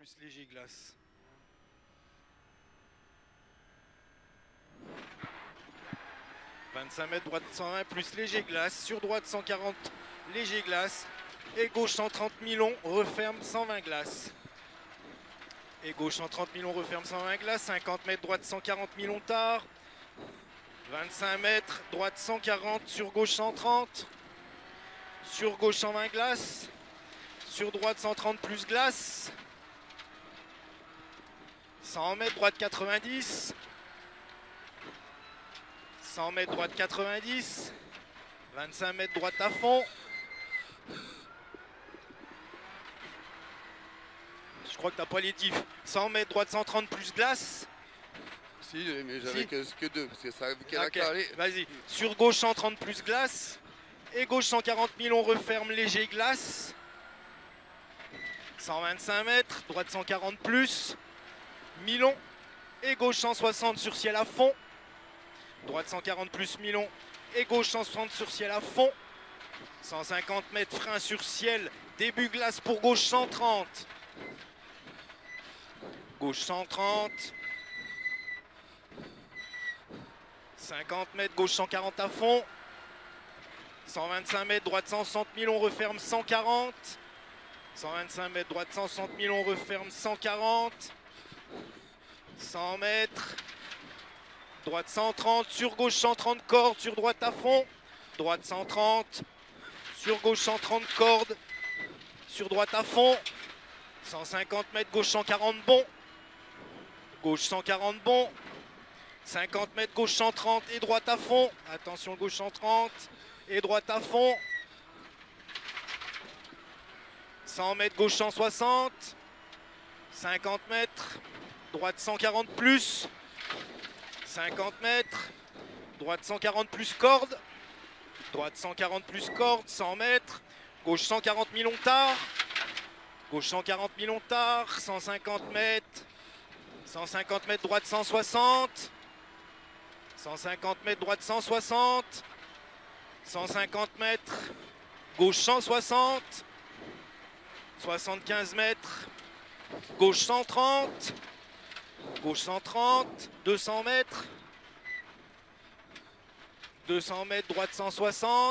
plus léger glace. « 25 mètres, droite 120 plus léger glace, sur droite 140 léger glace, et gauche 130 mi-long, referme 120 glace. Et gauche 130 mi-long, referme 120 glace, 50 mètres, droite 140 mi-long tard, 25 mètres, droite 140, sur gauche 130, sur gauche 120 glace, sur droite 130 plus glace, 100 mètres, droite 90, 100 mètres, droite 90, 25 mètres, droite à fond. Je crois que t'as pas les diffs. 100 mètres, droite 130 plus glace. Si, mais j'avais Si. que deux, parce que ça qu'elle a Ok, carré. vas-y. Sur gauche 130 plus glace. Et gauche 140 000, on referme léger glace. 125 mètres, droite 140 plus. Mi-long. Et gauche 160 sur ciel à fond. Droite 140 plus mi-long. Et gauche 160 sur ciel à fond. 150 mètres, frein sur ciel. Début glace pour gauche 130. Gauche 130. 50 mètres, gauche 140 à fond. 125 mètres, droite 160 000, on referme 140. 125 mètres, droite 160 000, on referme 140. 100 mètres. Droite 130, sur gauche 130 cordes, sur droite à fond. Droite 130. Sur gauche 130 cordes. Sur droite à fond. 150 mètres, gauche 140 bon. Gauche 140 bon. 50 mètres, gauche 130 et droite à fond. Attention, gauche 130 et droite à fond. 100 mètres, gauche 160. 50 mètres, droite 140 plus. 50 mètres, droite 140 plus corde. Droite 140 plus corde, 100 mètres. Gauche 140 mi-long tard. Gauche 140 mi-long tard, 150 mètres. 150 mètres, droite 160. 150 mètres, droite 160. 150 mètres, gauche 160. 75 mètres, gauche 130. Gauche 130. 200 mètres. 200 mètres, droite 160.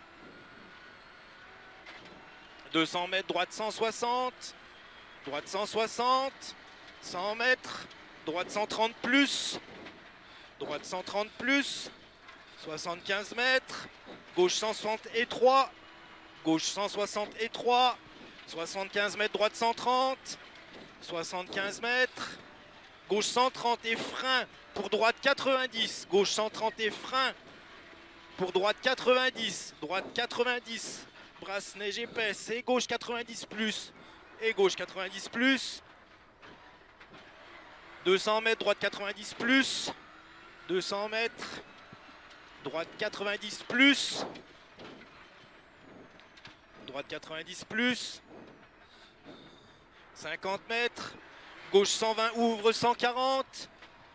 200 mètres, droite 160. Droite 160. 100 mètres, droite 130 plus. Droite 130 plus. 75 mètres. Gauche 160 et 3. Gauche 160 et 3. 75 mètres, droite 130. 75 mètres. Gauche 130 et frein pour droite 90. Gauche 130 et frein pour droite 90. Droite 90. Brasse neige épaisse. Et gauche 90 plus. Et gauche 90 plus. 200 mètres, droite 90 plus. 200 mètres. Droite 90 plus. Droite 90 plus. 50 mètres. Gauche 120, ouvre 140.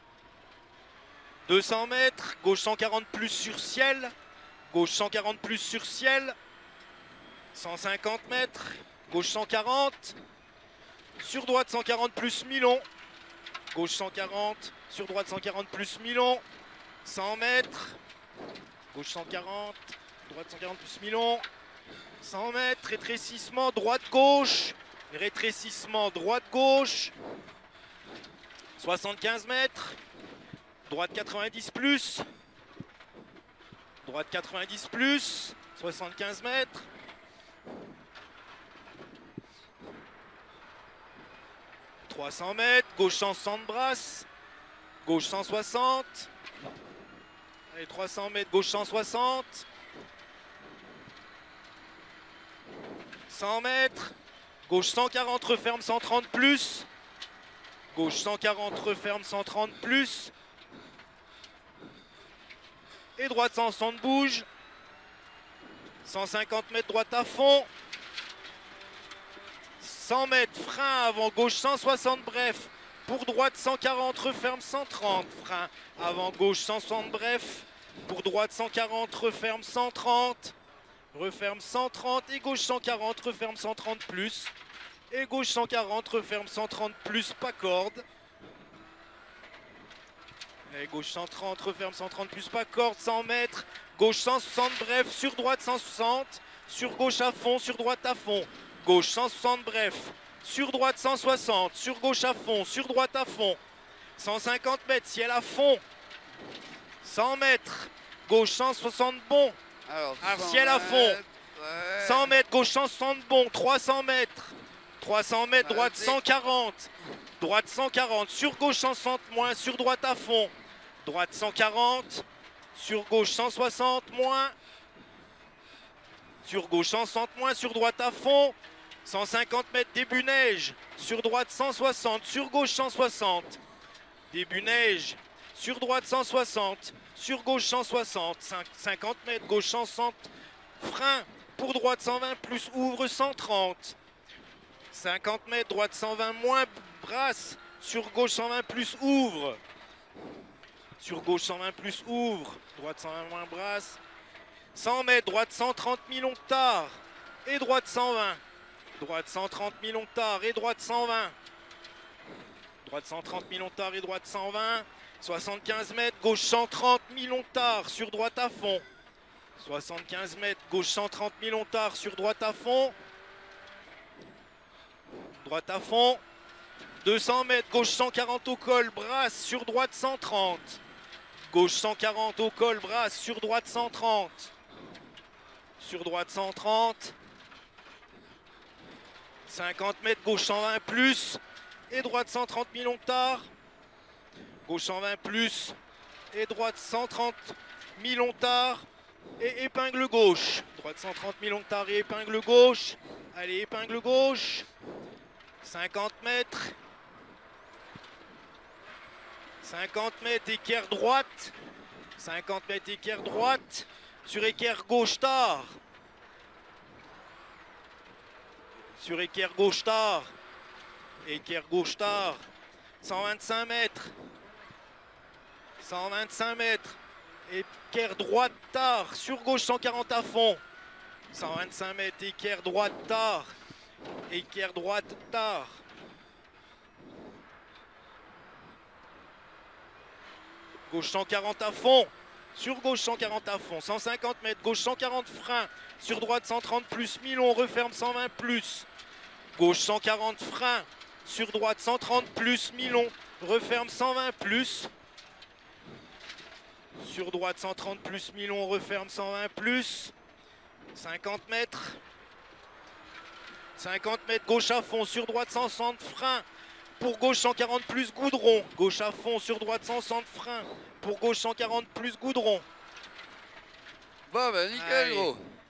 200 mètres. Gauche 140 plus sur ciel. Gauche 140 plus sur ciel. 150 mètres. Gauche 140. Sur droite 140 plus mi-long. Gauche 140. Sur droite 140 plus mi-long. 100 mètres. Gauche 140. Droite 140 plus mi-long. 100 mètres. Rétrécissement droite-gauche. Rétrécissement droite-gauche. 75 mètres. Droite 90 plus. Droite 90 plus. 75 mètres. 300 mètres. Gauche 160 brasse. Gauche 160. Allez, 300 mètres. Gauche 160. 100 mètres. Gauche 140, referme 130 plus. Gauche 140, referme 130 plus. Et droite 160 bouge. 150 mètres, droite à fond. 100 mètres, frein avant, gauche 160 bref. Pour droite 140, referme 130. Frein avant, gauche 160 bref. Pour droite 140, referme 130. Referme 130 et gauche 140, referme 130 plus. Et gauche 140, referme 130 plus, pas corde. Et gauche 130, referme 130 plus, pas corde, 100 mètres. Gauche 160, bref, sur droite 160. Sur gauche à fond, sur droite à fond. Gauche 160, bref. Sur droite 160, sur gauche à fond, sur droite à fond. 150 mètres, ciel à fond. 100 mètres, gauche 160 bon. Alors, Ciel à fond. Ouais. 100 mètres, gauche 160 bon. 300 mètres. 300 mètres, droite Vas-y. 140. Droite 140, sur gauche 160 moins, sur droite à fond. Droite 140, sur gauche 160 moins. Sur gauche 160 moins, sur droite à fond. 150 mètres, début neige. Sur droite 160, sur gauche 160. Début neige. Sur droite 160, sur gauche 160. 50 mètres, gauche 160. Frein pour droite 120 plus, ouvre 130. 50 mètres, droite 120 moins, brasse. Sur gauche 120 plus, ouvre. Sur gauche 120 plus, ouvre. Droite 120 moins, brasse. 100 mètres, droite 130 millions tard. Et droite 120. Droite 130 millions tard et droite 120. Droite 130 millions tard et droite 120. 75 mètres, gauche 130 millions tard sur droite à fond. 75 mètres, gauche 130 millions tard sur droite à fond. Droite à fond. 200 mètres, gauche 140 au col, brasse sur droite 130. Gauche 140 au col, brasse sur droite 130. Sur droite 130. 50 mètres, gauche 120 plus. Et droite 130 millions tard. Gauche 120 plus. Et droite 130 millions tard. Et épingle gauche. Droite 130 millions tard et épingle gauche. Allez, épingle gauche. 50 mètres. 50 mètres, équerre droite. 50 mètres, équerre droite. Sur équerre gauche tard. Sur équerre gauche tard. Équerre gauche tard. 125 mètres. 125 mètres. Équerre droite tard. Sur gauche 140 à fond. 125 mètres. Équerre droite tard. Équerre droite tard. Gauche 140 à fond. Sur gauche 140 à fond. 150 mètres. Gauche 140 frein. Sur droite 130 plus. 1000 on referme 120 plus. Gauche 140 frein. Sur droite 130 plus. 1000 on referme 120 plus. Sur droite 130 plus. 1000 on referme 120 plus. 50 mètres. 50 mètres. Gauche à fond. Sur droite 160 frein. Pour gauche 140 plus goudron. Gauche à fond. Sur droite 160 frein. Pour gauche 140 plus goudron. Bon, bah nickel, Allez. gros.